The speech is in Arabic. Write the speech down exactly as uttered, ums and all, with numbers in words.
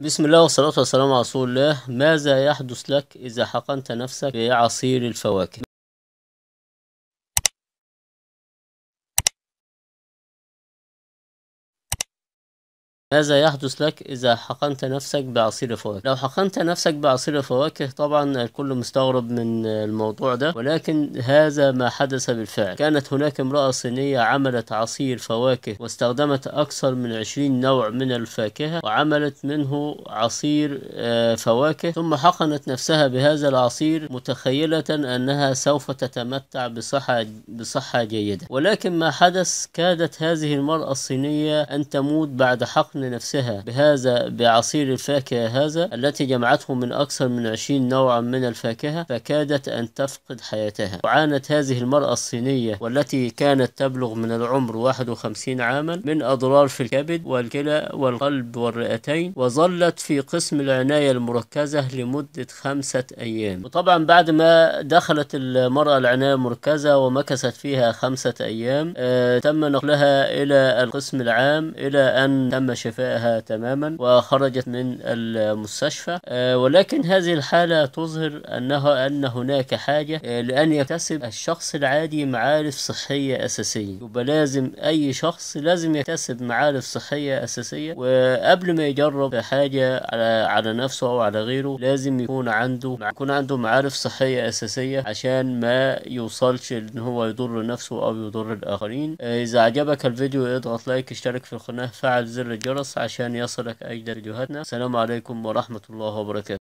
بسم الله والصلاة والسلام على رسول الله. ماذا يحدث لك إذا حقنت نفسك بعصير الفواكه؟ ماذا يحدث لك إذا حقنت نفسك بعصير فواكه؟ لو حقنت نفسك بعصير فواكه، طبعا الكل مستغرب من الموضوع ده، ولكن هذا ما حدث بالفعل. كانت هناك امرأة صينية عملت عصير فواكه واستخدمت أكثر من عشرين نوع من الفاكهة وعملت منه عصير آه، فواكه، ثم حقنت نفسها بهذا العصير متخيلة أنها سوف تتمتع بصحة بصحة جيدة. ولكن ما حدث، كادت هذه المرأة الصينية أن تموت بعد حقن نفسها بهذا بعصير الفاكهة هذا التي جمعته من أكثر من عشرين نوعا من الفاكهة، فكادت أن تفقد حياتها. وعانت هذه المرأة الصينية والتي كانت تبلغ من العمر واحد وخمسين عاما من أضرار في الكبد والكلى والقلب والرئتين، وظلت في قسم العناية المركزة لمدة خمسة أيام. وطبعا بعد ما دخلت المرأة العناية المركزة ومكثت فيها خمسة أيام، آه تم نقلها إلى القسم العام إلى أن تم شفائها تماما وخرجت من المستشفى. آه ولكن هذه الحالة تظهر أنها أن هناك حاجة آه لأن يكتسب الشخص العادي معارف صحية أساسية. يبقى لازم أي شخص لازم يكتسب معارف صحية أساسية، وقبل ما يجرب حاجة على, على نفسه أو على غيره لازم يكون عنده يكون عنده معارف صحية أساسية عشان ما يوصلش إن هو يضر نفسه أو يضر الآخرين. آه إذا عجبك الفيديو اضغط لايك، اشترك في القناة، فعل زر الجرس عشان يصلك أجدد فيديوهاتنا. السلام عليكم ورحمة الله وبركاته.